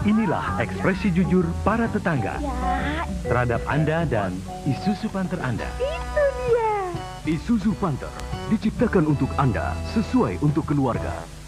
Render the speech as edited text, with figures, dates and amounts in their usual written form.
Inilah ekspresi jujur para tetangga Ya, terhadap Anda dan Isuzu Panther Anda. itu dia. Isuzu Panther diciptakan untuk Anda, sesuai untuk keluarga.